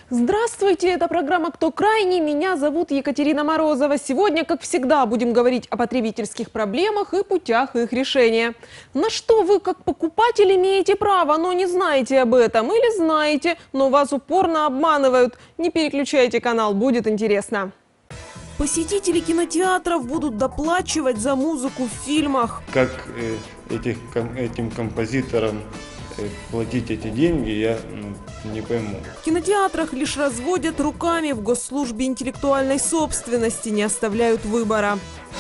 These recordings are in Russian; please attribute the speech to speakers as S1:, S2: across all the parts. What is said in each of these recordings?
S1: Здравствуйте, это программа «Кто крайний?». Меня зовут Екатерина Морозова. Сегодня, как всегда, будем говорить о потребительских проблемах и путях их решения. На что вы, как покупатель, имеете право, но не знаете об этом, или знаете, но вас упорно обманывают. Не переключайте канал, будет интересно. Посетители кинотеатров будут доплачивать за музыку в фильмах.
S2: Как этим композиторам платить эти деньги, я не пойму.
S1: В кинотеатрах лишь разводят руками, в Госслужбе интеллектуальной собственности не оставляют выбора.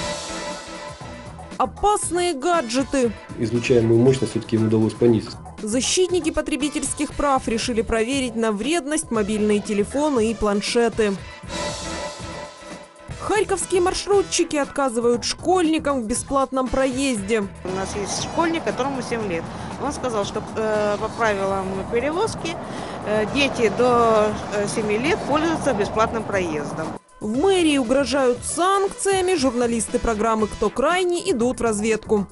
S1: Опасные гаджеты.
S3: Излучаемую мощность все-таки им удалось понизить.
S1: Защитники потребительских прав решили проверить на вредность мобильные телефоны и планшеты. Харьковские маршрутчики отказывают школьникам в бесплатном проезде.
S4: У нас есть школьник, которому 7 лет. Он сказал, что по правилам перевозки дети до 7 лет пользуются бесплатным проездом.
S1: В мэрии угрожают санкциями. Журналисты программы «Кто крайний?» идут в разведку.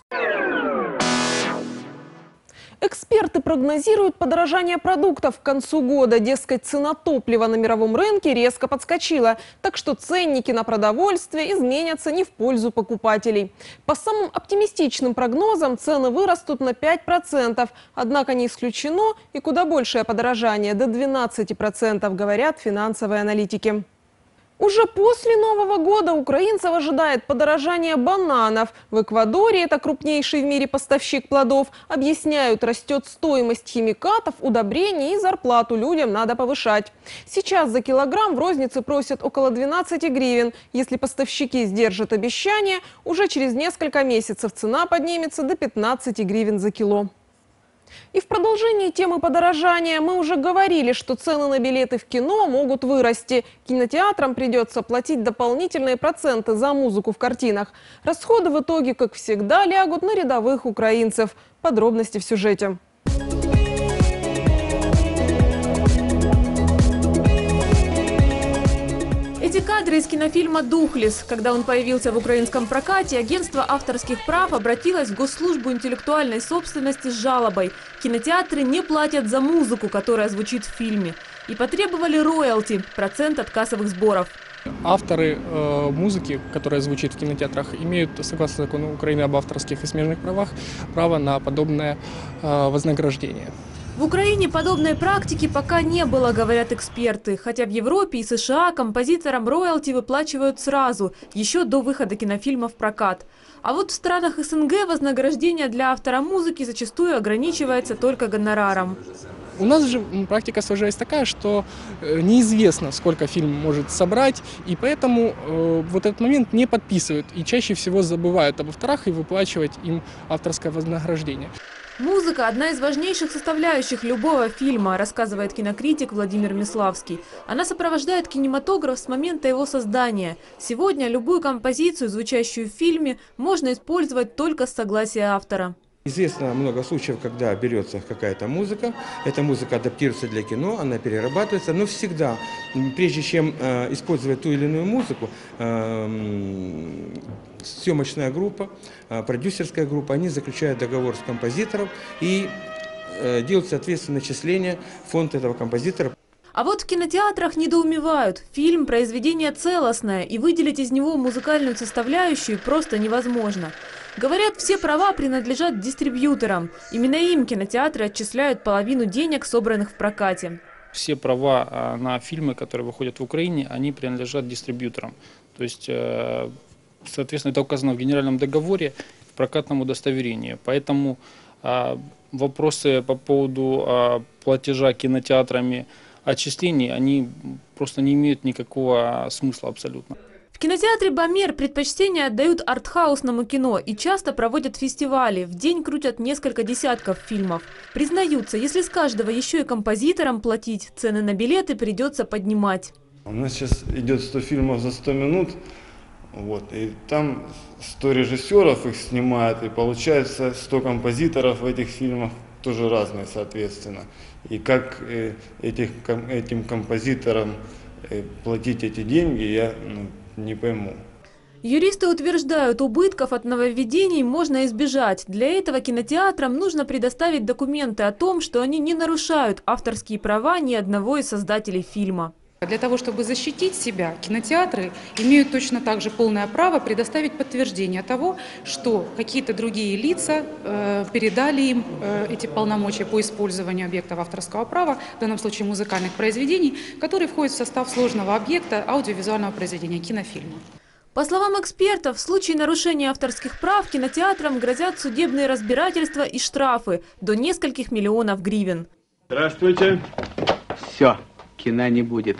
S1: Эксперты прогнозируют подорожание продуктов к концу года. Дескать, цена топлива на мировом рынке резко подскочила. Так что ценники на продовольствие изменятся не в пользу покупателей. По самым оптимистичным прогнозам цены вырастут на 5%. Однако не исключено и куда большее подорожание – до 12%, говорят финансовые аналитики. Уже после Нового года украинцев ожидает подорожание бананов. В Эквадоре, это крупнейший в мире поставщик плодов, объясняют, растет стоимость химикатов, удобрений и зарплату людям надо повышать. Сейчас за килограмм в рознице просят около 12 гривен. Если поставщики сдержат обещание, уже через несколько месяцев цена поднимется до 15 гривен за кило. И в продолжении темы подорожания мы уже говорили, что цены на билеты в кино могут вырасти. Кинотеатрам придется платить дополнительные проценты за музыку в картинах. Расходы в итоге, как всегда, лягут на рядовых украинцев. Подробности в сюжете.
S5: Эти кадры из кинофильма «Духлес». Когда он появился в украинском прокате, агентство авторских прав обратилось в Госслужбу интеллектуальной собственности с жалобой. Кинотеатры не платят за музыку, которая звучит в фильме. И потребовали роялти – процент от кассовых сборов.
S6: Авторы музыки, которая звучит в кинотеатрах, имеют, согласно закону Украины об авторских и смежных правах, право на подобное вознаграждение.
S5: В Украине подобной практики пока не было, говорят эксперты. Хотя в Европе и США композиторам роялти выплачивают сразу, еще до выхода кинофильма в прокат. А вот в странах СНГ вознаграждение для автора музыки зачастую ограничивается только гонораром.
S6: У нас же практика сложилась такая, что неизвестно, сколько фильм может собрать, и поэтому вот этот момент не подписывают. И чаще всего забывают об авторах и выплачивать им авторское вознаграждение.
S5: Музыка – одна из важнейших составляющих любого фильма, рассказывает кинокритик Владимир Миславский. Она сопровождает кинематограф с момента его создания. Сегодня любую композицию, звучащую в фильме, можно использовать только с согласия автора.
S7: Известно много случаев, когда берется какая-то музыка, эта музыка адаптируется для кино, она перерабатывается, но всегда, прежде чем использовать ту или иную музыку, съемочная группа, продюсерская группа, они заключают договор с композитором и делают, соответственно, начисление в фонд этого композитора.
S5: А вот в кинотеатрах недоумевают. Фильм – произведение целостное, и выделить из него музыкальную составляющую просто невозможно. Говорят, все права принадлежат дистрибьюторам. Именно им кинотеатры отчисляют половину денег, собранных в прокате.
S8: Все права на фильмы, которые выходят в Украине, они принадлежат дистрибьюторам. То есть, соответственно, это указано в генеральном договоре, в прокатном удостоверении. Поэтому вопросы по поводу платежа кинотеатрами отчислений, они просто не имеют никакого смысла абсолютно.
S5: В кинотеатре «Бомер» предпочтение отдают артхаусному кино и часто проводят фестивали. В день крутят несколько десятков фильмов. Признаются, если с каждого еще и композиторам платить, цены на билеты придется поднимать.
S2: У нас сейчас идет 100 фильмов за 100 минут, и там 100 режиссеров их снимают, и получается 100 композиторов в этих фильмах тоже разные, соответственно. И как этим композиторам платить эти деньги, я не пойму.
S5: Юристы утверждают, убытков от нововведений можно избежать. Для этого кинотеатрам нужно предоставить документы о том, что они не нарушают авторские права ни одного из создателей фильма.
S9: Для того, чтобы защитить себя, кинотеатры имеют точно так же полное право предоставить подтверждение того, что какие-то другие лица передали им эти полномочия по использованию объектов авторского права, в данном случае музыкальных произведений, которые входят в состав сложного объекта аудиовизуального произведения, кинофильма.
S5: По словам экспертов, в случае нарушения авторских прав кинотеатрам грозят судебные разбирательства и штрафы до нескольких миллионов гривен.
S10: Здравствуйте. Все, кино не будет.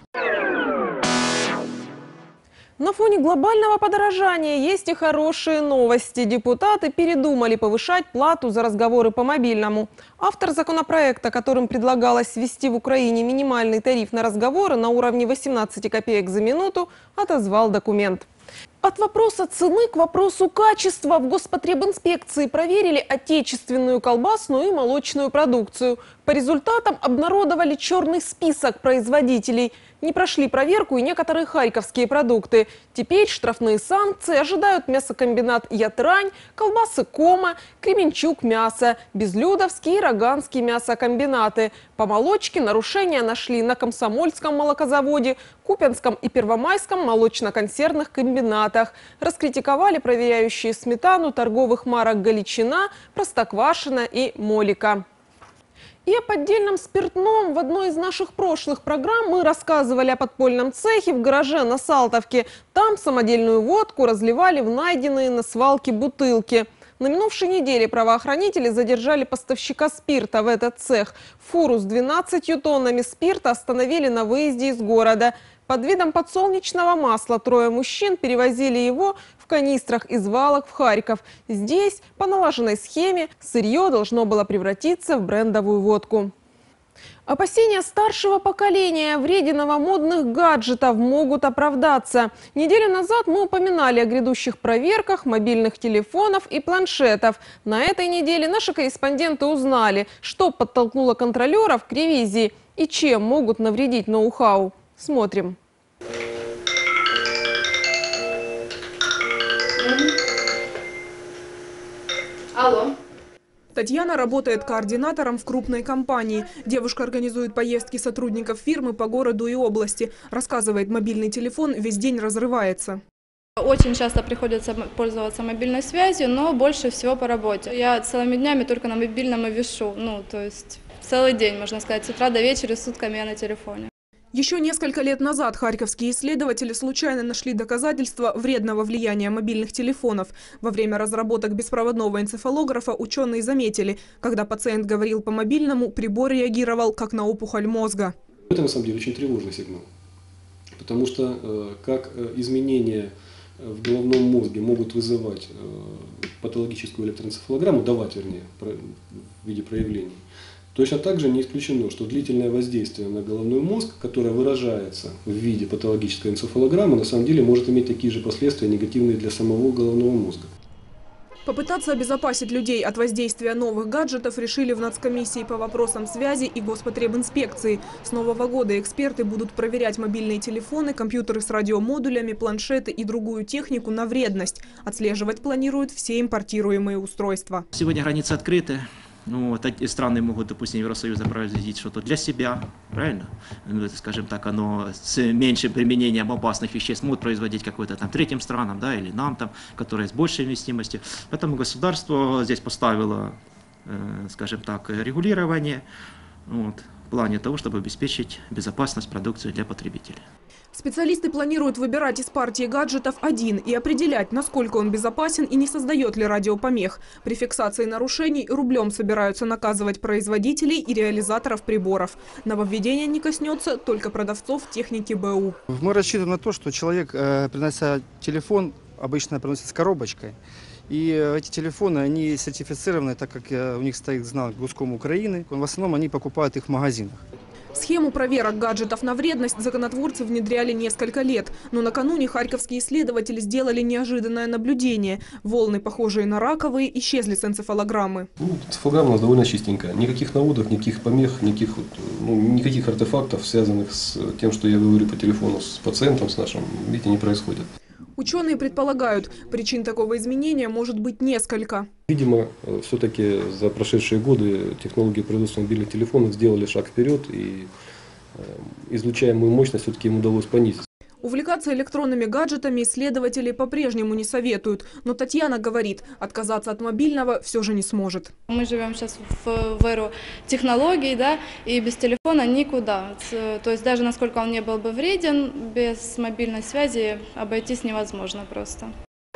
S1: На фоне глобального подорожания есть и хорошие новости. Депутаты передумали повышать плату за разговоры по мобильному. Автор законопроекта, которым предлагалось ввести в Украине минимальный тариф на разговоры на уровне 18 копеек за минуту, отозвал документ. От вопроса цены к вопросу качества в Господребинспекции проверили отечественную колбасную и молочную продукцию. По результатам обнародовали черный список производителей. Не прошли проверку и некоторые харьковские продукты. Теперь штрафные санкции ожидают мясокомбинат «Ятрань», колбасы «Кома», Кременчук мясо, Безлюдовский и Роганский мясокомбинаты. По молочке нарушения нашли на Комсомольском молокозаводе, Купянском и Первомайском молочно-консервных комбинатах. Раскритиковали проверяющие сметану торговых марок «Галичина», «Простоквашино» и «Молика». И о поддельном спиртном в одной из наших прошлых программ мы рассказывали о подпольном цехе в гараже на Салтовке. Там самодельную водку разливали в найденные на свалке бутылки. На минувшей неделе правоохранители задержали поставщика спирта в этот цех. Фуру с 12 тоннами спирта остановили на выезде из города. Под видом подсолнечного масла 3 мужчин перевозили его в канистрах из Валок в Харьков. Здесь, по налаженной схеме, сырье должно было превратиться в брендовую водку. Опасения старшего поколения о вреде новомодных гаджетов могут оправдаться. Неделю назад мы упоминали о грядущих проверках мобильных телефонов и планшетов. На этой неделе наши корреспонденты узнали, что подтолкнуло контролеров к ревизии и чем могут навредить ноу-хау. Смотрим.
S11: Алло. Татьяна работает координатором в крупной компании. Девушка организует поездки сотрудников фирмы по городу и области. Рассказывает, мобильный телефон весь день разрывается.
S12: Очень часто приходится пользоваться мобильной связью, но больше всего по работе. Я целыми днями только на мобильном и вишу. То есть целый день, можно сказать, с утра до вечера, сутками я на телефоне.
S11: Еще несколько лет назад харьковские исследователи случайно нашли доказательства вредного влияния мобильных телефонов. Во время разработок беспроводного энцефалографа ученые заметили, когда пациент говорил по мобильному, прибор реагировал как на опухоль мозга.
S3: Это на самом деле очень тревожный сигнал, потому что как изменения в головном мозге могут вызывать патологическую электроэнцефалограмму, давать, вернее, в виде проявлений. Точно так же не исключено, что длительное воздействие на головной мозг, которое выражается в виде патологической энцефалограммы, на самом деле может иметь такие же последствия негативные для самого головного мозга.
S11: Попытаться обезопасить людей от воздействия новых гаджетов решили в Нацкомиссии по вопросам связи и Господребинспекции. С нового года эксперты будут проверять мобильные телефоны, компьютеры с радиомодулями, планшеты и другую технику на вредность. Отслеживать планируют все импортируемые устройства.
S13: Сегодня границы открыты. Страны могут, допустим, Евросоюза производить что-то для себя, правильно? Скажем так, оно с меньшим применением опасных веществ могут производить какой-то там третьим странам, да, или нам там, которые с большей вместимостью. Поэтому государство здесь поставило, скажем так, регулирование в плане того, чтобы обеспечить безопасность продукции для потребителей.
S11: Специалисты планируют выбирать из партии гаджетов один и определять, насколько он безопасен и не создает ли радиопомех. При фиксации нарушений рублем собираются наказывать производителей и реализаторов приборов. Нововведение не коснется только продавцов техники БУ.
S14: Мы рассчитываем на то, что человек, принося телефон, обычно приносит с коробочкой. И эти телефоны, они сертифицированы, так как у них стоит знак Госком Украины. В основном они покупают их в магазинах.
S11: Схему проверок гаджетов на вредность законотворцы внедряли несколько лет. Но накануне харьковские исследователи сделали неожиданное наблюдение. Волны, похожие на раковые, исчезли с энцефалограммы.
S3: Энцефалограмма у нас довольно чистенькая. Никаких наводок, никаких помех, никаких артефактов, связанных с тем, что я говорю по телефону с пациентом, с нашим, видите, не происходит.
S11: Ученые предполагают, причин такого изменения может быть несколько.
S3: Видимо, все-таки за прошедшие годы технологии производства мобильных телефонов сделали шаг вперед, и излучаемую мощность все-таки им удалось понизить.
S11: Увлекаться электронными гаджетами исследователи по-прежнему не советуют. Но Татьяна говорит, отказаться от мобильного все же не сможет.
S12: Мы живем сейчас в эру технологий, да, и без телефона никуда. То есть даже насколько он не был бы вреден, без мобильной связи обойтись невозможно просто.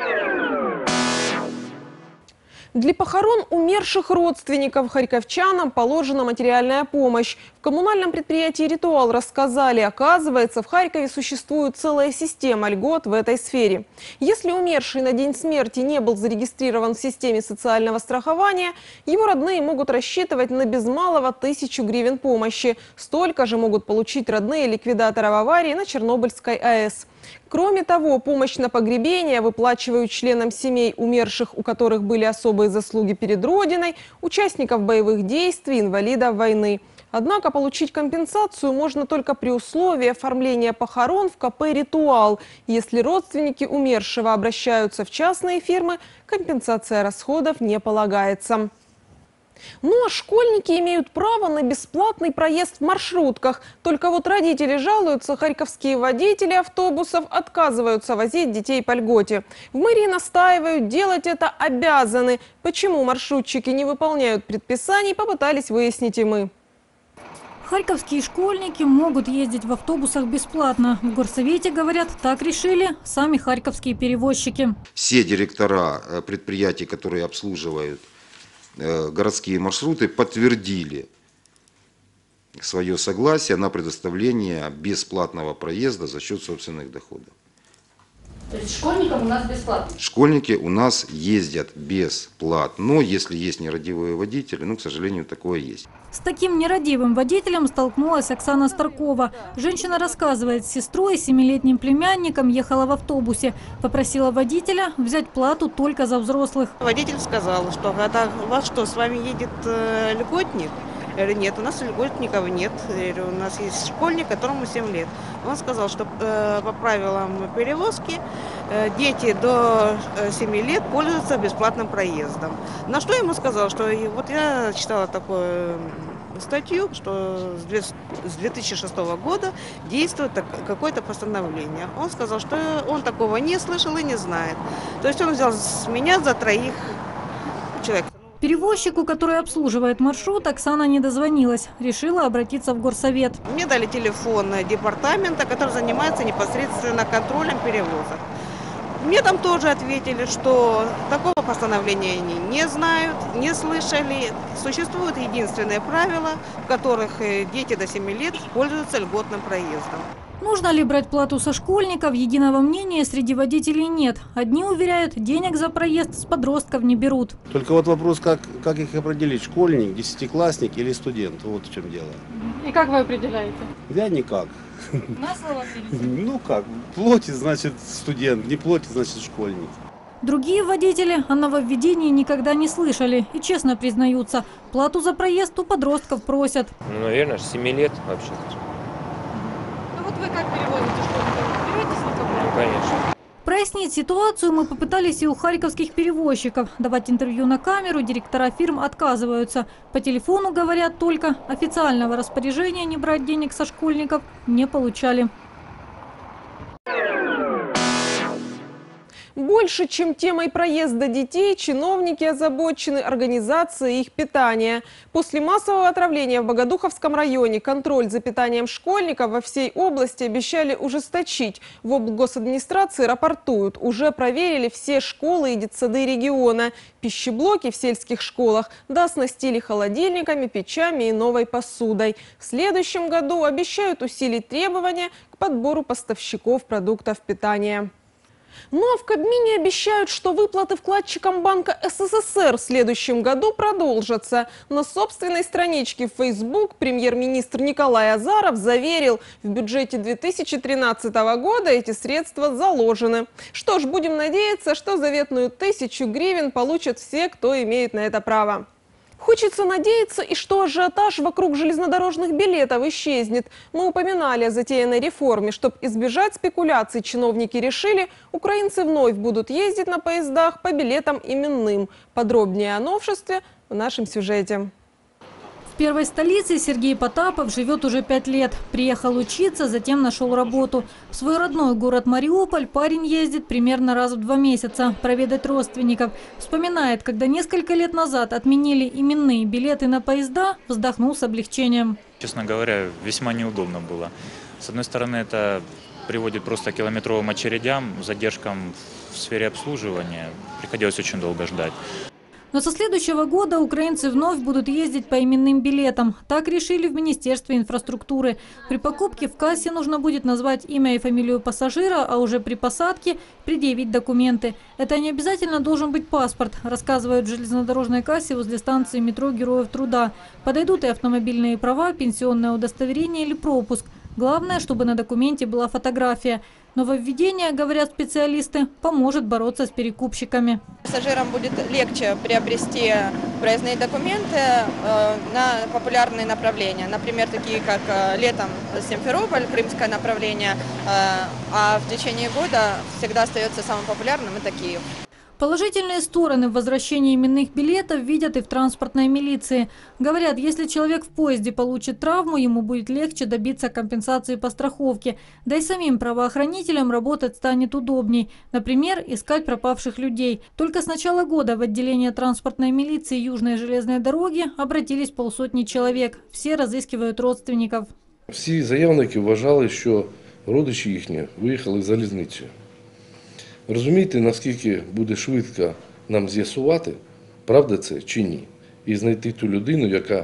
S1: Для похорон умерших родственников харьковчанам положена материальная помощь. В коммунальном предприятии «Ритуал» рассказали, оказывается, в Харькове существует целая система льгот в этой сфере. Если умерший на день смерти не был зарегистрирован в системе социального страхования, его родные могут рассчитывать на без малого 1000 гривен помощи. Столько же могут получить родные ликвидаторов аварии на Чернобыльской АЭС. Кроме того, помощь на погребение выплачивают членам семей умерших, у которых были особые заслуги перед Родиной, участников боевых действий, инвалидов войны. Однако получить компенсацию можно только при условии оформления похорон в КП «Ритуал». Если родственники умершего обращаются в частные фирмы, компенсация расходов не полагается. Ну а школьники имеют право на бесплатный проезд в маршрутках. Только вот родители жалуются, харьковские водители автобусов отказываются возить детей по льготе. В мэрии настаивают, делать это обязаны. Почему маршрутчики не выполняют предписаний, попытались выяснить и мы.
S15: Харьковские школьники могут ездить в автобусах бесплатно. В горсовете говорят, так решили сами харьковские перевозчики.
S16: Все директора предприятий, которые обслуживают городские маршруты, подтвердили свое согласие на предоставление бесплатного проезда за счет собственных доходов.
S17: То есть школьникам у нас бесплатно?
S16: Школьники у нас ездят бесплатно, но если есть нерадивые водители, к сожалению, такое есть.
S15: С таким нерадивым водителем столкнулась Оксана Старкова. Женщина рассказывает, с сестрой и 7-летним племянником ехала в автобусе. Попросила водителя взять плату только за взрослых.
S4: Водитель сказал, что у вас что, с вами едет льготник? Я говорю, нет, у нас льготников нет. Я говорю, у нас есть школьник, которому 7 лет. Он сказал, что по правилам перевозки дети до 7 лет пользуются бесплатным проездом. На что я ему сказал, что вот я читала такую статью, что с 2006 года действует какое-то постановление. Он сказал, что он такого не слышал и не знает. То есть он взял с меня за 3 человек.
S15: Перевозчику, который обслуживает маршрут, Оксана не дозвонилась. Решила обратиться в горсовет.
S4: Мне дали телефон департамента, который занимается непосредственно контролем перевозок. Мне там тоже ответили, что такого постановления они не знают, не слышали. Существуют единственные правила, в которых дети до 7 лет пользуются льготным проездом.
S15: Нужно ли брать плату со школьников, единого мнения среди водителей нет. Одни уверяют, денег за проезд с подростков не берут.
S18: Только вот вопрос, как их определить, школьник, десятиклассник или студент, вот в чем дело.
S17: И как вы определяете?
S18: Я никак.
S17: На слово верите?
S18: Ну как, платит, значит студент, не платит, значит школьник.
S15: Другие водители о нововведении никогда не слышали и честно признаются, плату за проезд у подростков просят.
S19: Ну, наверное, с 7 лет вообще-то.
S17: Вот вы как перевозите школьников? Беретесь на кого?
S19: Ну, конечно.
S15: Прояснить ситуацию мы попытались и у харьковских перевозчиков. Давать интервью на камеру директора фирм отказываются. По телефону говорят только, официального распоряжения не брать денег со школьников не получали.
S1: Больше, чем темой проезда детей, чиновники озабочены организацией их питания. После массового отравления в Богодуховском районе контроль за питанием школьников во всей области обещали ужесточить. В облгосадминистрации рапортуют, уже проверили все школы и детсады региона. Пищеблоки в сельских школах дооснастили холодильниками, печами и новой посудой. В следующем году обещают усилить требования к подбору поставщиков продуктов питания. Ну а в Кабмине обещают, что выплаты вкладчикам Банка СССР в следующем году продолжатся. На собственной страничке в Facebook премьер-министр Николай Азаров заверил, в бюджете 2013 года эти средства заложены. Что ж, будем надеяться, что заветную 1000 гривен получат все, кто имеет на это право. Хочется надеяться, и что ажиотаж вокруг железнодорожных билетов исчезнет. Мы упоминали о затеянной реформе. Чтобы избежать спекуляций, чиновники решили, украинцы вновь будут ездить на поездах по билетам именным. Подробнее о новшестве в нашем сюжете.
S15: В первой столице Сергей Потапов живет уже 5 лет. Приехал учиться, затем нашел работу. В свой родной город Мариуполь парень ездит примерно раз в 2 месяца проведать родственников. Вспоминает, когда несколько лет назад отменили именные билеты на поезда, вздохнул с облегчением.
S20: Честно говоря, весьма неудобно было. С одной стороны, это приводит просто к километровым очередям, задержкам в сфере обслуживания. Приходилось очень долго ждать.
S15: Но со следующего года украинцы вновь будут ездить по именным билетам. Так решили в Министерстве инфраструктуры. При покупке в кассе нужно будет назвать имя и фамилию пассажира, а уже при посадке предъявить документы. Это не обязательно должен быть паспорт, рассказывают в железнодорожной кассе возле станции метро Героев Труда. Подойдут и автомобильные права, пенсионное удостоверение или пропуск. Главное, чтобы на документе была фотография. Нововведение, говорят специалисты, поможет бороться с перекупщиками.
S21: Пассажирам будет легче приобрести проездные документы на популярные направления. Например, такие как летом Симферополь, крымское направление, а в течение года всегда остается самым популярным это Киев.
S15: Положительные стороны в возвращении именных билетов видят и в транспортной милиции. Говорят, если человек в поезде получит травму, ему будет легче добиться компенсации по страховке. Да и самим правоохранителям работать станет удобней. Например, искать пропавших людей. Только с начала года в отделение транспортной милиции Южной железной дороги обратились 500 человек. Все разыскивают родственников.
S22: Всі заявники вважали, що родичі їхні виїхали залізницею. Розумієте, наскільки буде швидко нам з'ясувати, правда це чи ні, і знайти ту людину, яка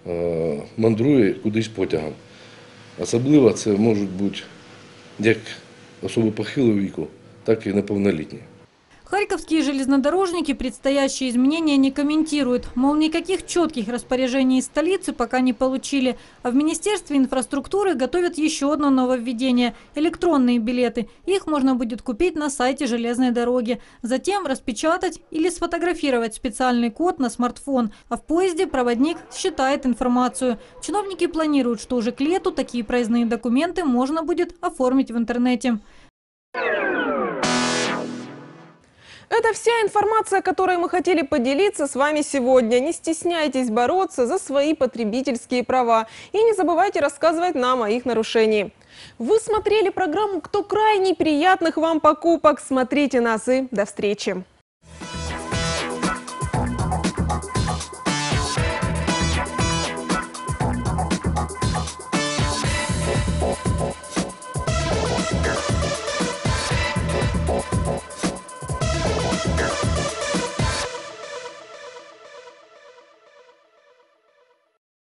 S22: мандрує кудись потягом. Особливо це можуть бути як особи похилого віку, так і неповнолітні.
S15: Харьковские железнодорожники предстоящие изменения не комментируют. Мол, никаких четких распоряжений из столицы пока не получили. А в Министерстве инфраструктуры готовят еще одно нововведение – электронные билеты. Их можно будет купить на сайте железной дороги. Затем распечатать или сфотографировать специальный код на смартфон. А в поезде проводник считает информацию. Чиновники планируют, что уже к лету такие проездные документы можно будет оформить в интернете.
S1: Это вся информация, которой мы хотели поделиться с вами сегодня. Не стесняйтесь бороться за свои потребительские права. И не забывайте рассказывать нам о их нарушении. Вы смотрели программу «Кто крайний?» Приятных вам покупок. Смотрите нас и до встречи.